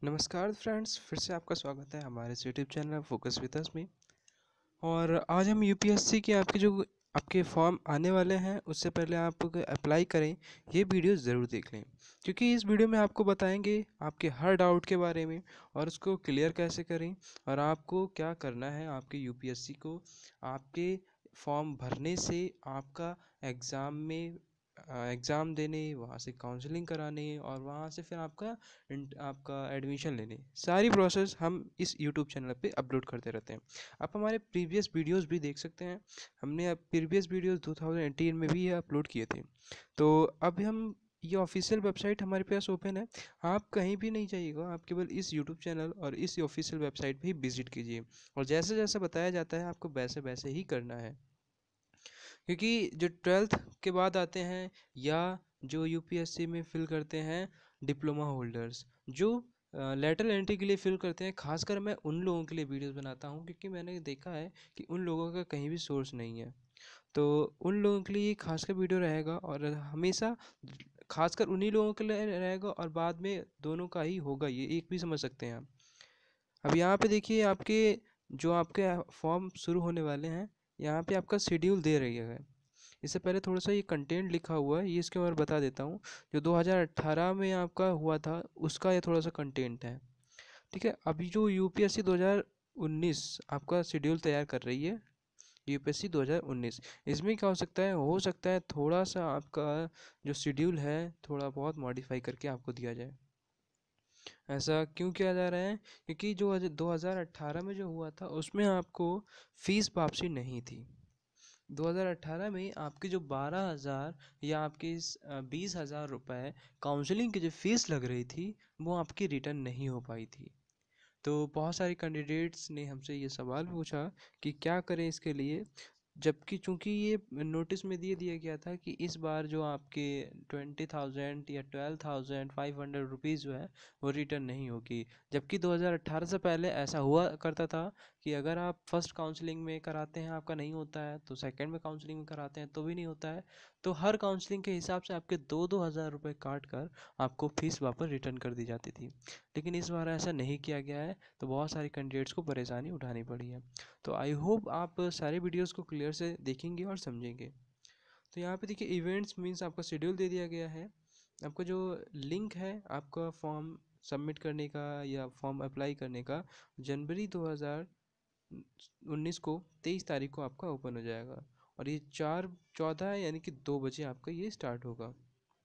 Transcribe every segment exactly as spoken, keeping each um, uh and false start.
नमस्कार फ्रेंड्स, फिर से आपका स्वागत है हमारे इस YouTube channel focus with us में। और आज हम यूपीएससी के आपके जो आपके फॉर्म आने वाले हैं उससे पहले आप अप्लाई करें, ये वीडियो ज़रूर देख लें, क्योंकि इस वीडियो में आपको बताएंगे आपके हर डाउट के बारे में और उसको क्लियर कैसे करें और आपको क्या करना है। आपके यूपीएससी को आपके फॉर्म भरने से आपका एग्ज़ाम में एग्ज़ाम देने, वहाँ से काउंसलिंग कराने और वहाँ से फिर आपका इंट- आपका एडमिशन लेने, सारी प्रोसेस हम इस यूट्यूब चैनल पे अपलोड करते रहते हैं। आप हमारे प्रीवियस वीडियोस भी देख सकते हैं। हमने अब प्रीवियस वीडियोस दो हज़ार अठारह में भी ये अपलोड किए थे। तो अब हम ये ऑफिशियल वेबसाइट हमारे पास ओपन है। आप कहीं भी नहीं जाइएगा, आप केवल इस यूट्यूब चैनल और इस ऑफिशियल वेबसाइट पे ही विजिट कीजिए और जैसे जैसे बताया जाता है आपको वैसे वैसे ही करना है। क्योंकि जो ट्वेल्थ के बाद आते हैं या जो यूपीएससी में फिल करते हैं डिप्लोमा होल्डर्स, जो लेटरल एंट्री के लिए फिल करते हैं, खासकर मैं उन लोगों के लिए वीडियोस बनाता हूं, क्योंकि मैंने देखा है कि उन लोगों का कहीं भी सोर्स नहीं है। तो उन लोगों के लिए खासकर वीडियो रहेगा और हमेशा खासकर उन्हीं लोगों के लिए रहेगा और बाद में दोनों का ही होगा, ये एक भी समझ सकते हैं आप। अब यहाँ पे देखिए आपके जो आपके फॉर्म शुरू होने वाले हैं, यहाँ पे आपका शेड्यूल दे रही है। इससे पहले थोड़ा सा ये कंटेंट लिखा हुआ है, ये इसके बारे में बता देता हूँ। जो दो हज़ार अठारह में आपका हुआ था उसका ये थोड़ा सा कंटेंट है। ठीक है, अभी जो यूपीएससी दो हज़ार उन्नीस आपका शेड्यूल तैयार कर रही है, यूपीएससी दो हज़ार उन्नीस, इसमें क्या हो सकता है हो सकता है थोड़ा सा आपका जो शेड्यूल है थोड़ा बहुत मॉडिफाई करके आपको दिया जाए। ऐसा क्यों किया जा रहा है? क्योंकि जो दो हज़ार अठारह में जो हुआ था उसमें आपको फीस वापसी नहीं थी। दो हज़ार अठारह में आपकी जो बारह हज़ार या आपकी बीस हज़ार रुपये काउंसलिंग की जो फीस लग रही थी वो आपकी रिटर्न नहीं हो पाई थी। तो बहुत सारे कैंडिडेट्स ने हमसे ये सवाल पूछा कि क्या करें इसके लिए, जबकि चूंकि ये नोटिस में दिए दिया गया था कि इस बार जो आपके ट्वेंटी थाउजेंड या twelve thousand five hundred rupees जो है वो रिटर्न नहीं होगी। जबकि दो हज़ार अठारह से पहले ऐसा हुआ करता था कि अगर आप फर्स्ट काउंसलिंग में कराते हैं आपका नहीं होता है, तो सेकंड में काउंसलिंग में कराते हैं तो भी नहीं होता है। तो हर काउंसलिंग के हिसाब से आपके दो दो हज़ार रुपये काट कर आपको फीस वापस रिटर्न कर दी जाती थी। लेकिन इस बार ऐसा नहीं किया गया है, तो बहुत सारे कैंडिडेट्स को परेशानी उठानी पड़ी है। तो आई होप आप सारे वीडियोस को क्लियर से देखेंगे और समझेंगे। तो यहाँ पे देखिए इवेंट्स मीन्स आपका शेड्यूल दे दिया गया है। आपका जो लिंक है आपका फॉर्म सबमिट करने का या फॉर्म अप्लाई करने का, जनवरी दो हज़ार उन्नीस को तेईस तारीख को आपका ओपन हो जाएगा और ये चार चौदह यानी कि दो बजे आपका ये स्टार्ट होगा।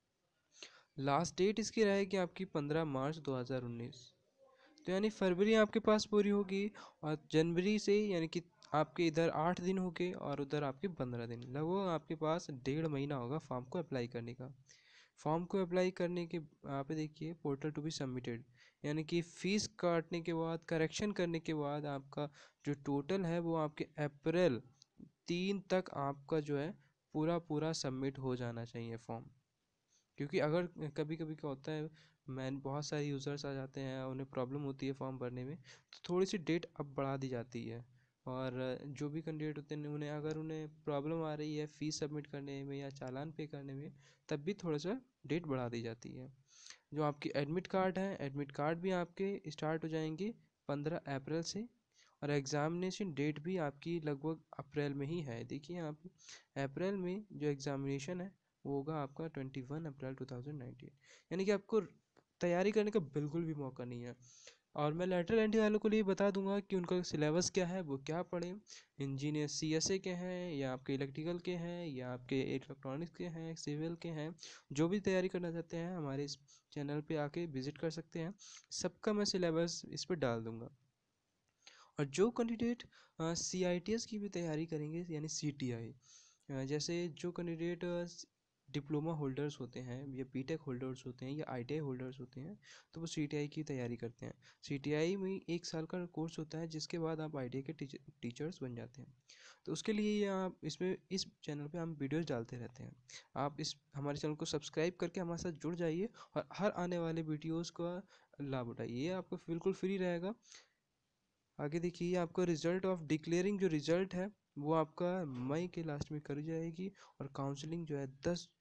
लास्ट डेट इसकी रहेगी आपकी पंद्रह मार्च दो हज़ार उन्नीस। तो यानी फरवरी आपके पास पूरी होगी और जनवरी से यानी कि आपके इधर आठ दिन हो गए और उधर आपके पंद्रह दिन, लगभग आपके पास डेढ़ महीना होगा फॉर्म को अप्लाई करने का। फॉर्म को अप्लाई करने के यहाँ पे देखिए पोर्टल टू बी सबमिटेड, यानी कि फ़ीस काटने के बाद करेक्शन करने के बाद आपका जो टोटल है वो आपके अप्रैल तीन तक आपका जो है पूरा पूरा सबमिट हो जाना चाहिए फॉर्म। क्योंकि अगर कभी कभी क्या होता है, मैन बहुत सारे यूज़र्स आ जाते हैं, उन्हें प्रॉब्लम होती है फॉर्म भरने में, तो थोड़ी सी डेट अब बढ़ा दी जाती है। और जो भी कैंडिडेट होते हैं उन्हें अगर उन्हें प्रॉब्लम आ रही है फ़ीस सबमिट करने में या चालान पे करने में, तब भी थोड़ा सा डेट बढ़ा दी जाती है। जो आपकी एडमिट कार्ड है, एडमिट कार्ड भी आपके स्टार्ट हो जाएंगे पंद्रह अप्रैल से और एग्ज़ामिनेशन डेट भी आपकी लगभग अप्रैल में ही है। देखिए आप अप्रैल में जो एग्ज़ामिनेशन है वो होगा आपका twenty one April two thousand nineteen, यानी कि आपको तैयारी करने का बिल्कुल भी मौका नहीं है। और मैं लेटरल एंट्री वालों को लिए बता दूंगा कि उनका सिलेबस क्या है, वो क्या पढ़ें। इंजीनियर सी एस ए के हैं या आपके इलेक्ट्रिकल के हैं या आपके इलेक्ट्रॉनिक्स के हैं, सिविल के हैं, जो भी तैयारी करना चाहते हैं हमारे इस चैनल पे आके विजिट कर सकते हैं। सबका मैं सिलेबस इस पर डाल दूंगा। और जो candidate C I T S की भी तैयारी करेंगे यानी सी टी आई, जैसे जो कैंडिडेट डिप्लोमा होल्डर्स होते हैं या बीटेक होल्डर्स होते हैं या आईटीआई होल्डर्स होते हैं, तो वो सीटीआई की तैयारी करते हैं। सीटीआई में एक साल का कोर्स होता है जिसके बाद आप आईटीआई के टीचर टीचर्स बन जाते हैं। तो उसके लिए ये आप इसमें इस चैनल पे हम वीडियोस डालते रहते हैं। आप इस हमारे चैनल को सब्सक्राइब करके हमारे साथ जुड़ जाइए और हर आने वाले वीडियोज़ का लाभ उठाइए, ये आपको बिल्कुल फ्री रहेगा। आगे देखिए आपका रिजल्ट ऑफ डिक्लेयरिंग जो रिजल्ट है वो आपका मई के लास्ट में करी जाएगी और काउंसलिंग जो है दस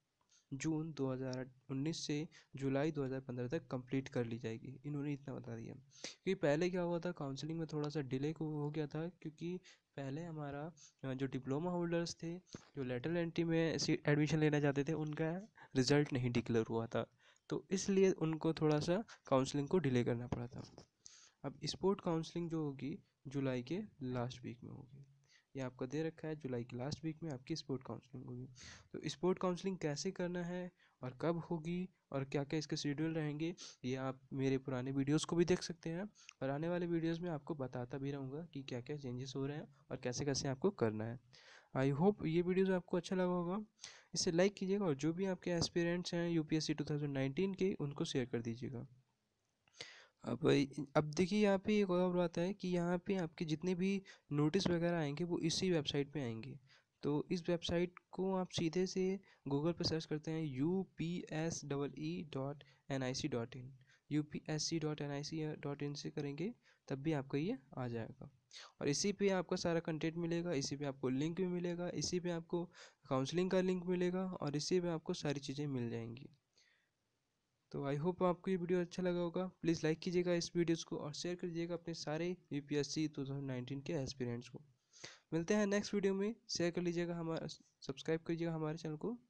जून दो हज़ार उन्नीस से जुलाई दो हज़ार पंद्रह तक कंप्लीट कर ली जाएगी। इन्होंने इतना बता दिया। क्योंकि पहले क्या हुआ था, काउंसलिंग में थोड़ा सा डिले को हो गया था, क्योंकि पहले हमारा अ, जो डिप्लोमा होल्डर्स थे, जो लेटरल एंट्री में एडमिशन लेना चाहते थे, उनका रिजल्ट नहीं डिक्लेयर हुआ था, तो इसलिए उनको थोड़ा सा काउंसलिंग को डिले करना पड़ा था। अब स्पोर्ट काउंसलिंग जो होगी जुलाई के लास्ट वीक में होगी। ये आपका दे रखा है, जुलाई के लास्ट वीक में आपकी स्पोर्ट काउंसलिंग होगी। तो स्पोर्ट काउंसलिंग कैसे करना है और कब होगी और क्या क्या इसके शेड्यूल रहेंगे, ये आप मेरे पुराने वीडियोस को भी देख सकते हैं, और आने वाले वीडियोस में आपको बताता भी रहूँगा कि क्या क्या चेंजेस हो रहे हैं और कैसे कैसे आपको करना है। आई होप ये वीडियोस आपको अच्छा लगा होगा। इसे लाइक कीजिएगा और जो भी आपके एस्पिरेंट्स हैं यूपीएससी टू थाउजेंड नाइनटीन के, उनको शेयर कर दीजिएगा। अब अब देखिए, यहाँ पे एक और बात है कि यहाँ पे आपके जितने भी नोटिस वगैरह आएंगे वो इसी वेबसाइट पे आएंगे। तो इस वेबसाइट को आप सीधे से गूगल पे सर्च करते हैं, U P S double E dot N I C dot in, U P S C dot N I C dot in से करेंगे तब भी आपका ये आ जाएगा। और इसी पे आपका सारा कंटेंट मिलेगा, इसी पे आपको लिंक भी मिलेगा, इसी पे आपको काउंसलिंग का लिंक मिलेगा, और इसी पे आपको सारी चीज़ें मिल जाएंगी। तो आई होप आपको ये वीडियो अच्छा लगा होगा। प्लीज़ लाइक कीजिएगा इस वीडियोस को और शेयर कर दीजिएगा अपने सारे यूपीएससी टू थाउजेंड नाइनटीन के एस्पिरेंट्स को। मिलते हैं नेक्स्ट वीडियो में। शेयर कर लीजिएगा, हमारा सब्सक्राइब कीजिएगा हमारे चैनल को।